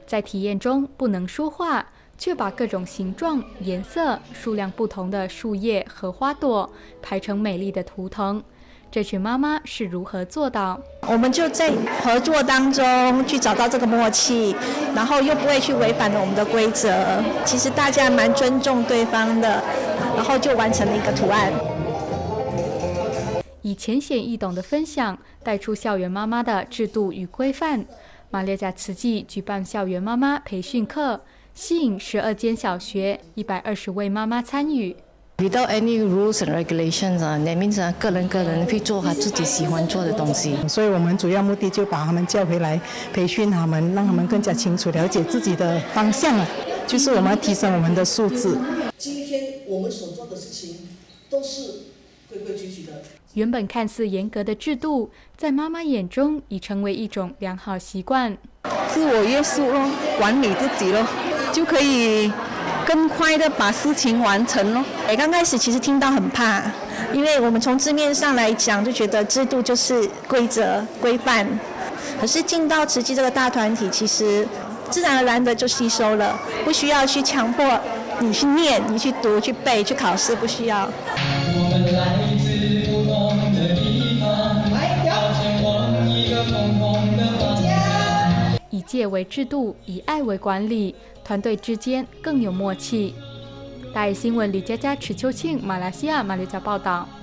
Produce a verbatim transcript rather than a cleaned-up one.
在体验中不能说话，却把各种形状、颜色、数量不同的树叶和花朵排成美丽的图腾。这群妈妈是如何做到？ 我们就在合作当中去找到这个默契，然后又不会去违反了我们的规则。其实大家蛮尊重对方的，然后就完成了一个图案。 以浅显易懂的分享带出校园妈妈的制度与规范。马六甲慈济举办校园妈妈培训课，吸引十二间小学一百二十位妈妈参与。 Without any rules and regulations 啊 ，that means 啊，个人个人去做他自己喜欢做的东西。 所以我们主要目的就把他们叫回来，培训他们，让他们更加清楚了解自己的方向啊，就是我们要提升我们的素质。 今天我们所做的事情都是规规矩矩的。 原本看似严格的制度，在妈妈眼中已成为一种良好习惯。 自我约束咯，管理自己咯，就可以更快的把事情完成咯。 哎，刚开始其实听到很怕，因为我们从字面上来讲就觉得制度就是规则规范，可是进到慈济这个大团体，其实自然而然的就吸收了，不需要去强迫你去念、你去读、去背、去考试，不需要。我们来自不同的地方，要前往一个共同的方向。 以戒为制度，以爱为管理，团队之间更有默契。大爱新闻李佳佳、池秋庆，马来西亚马六甲报道。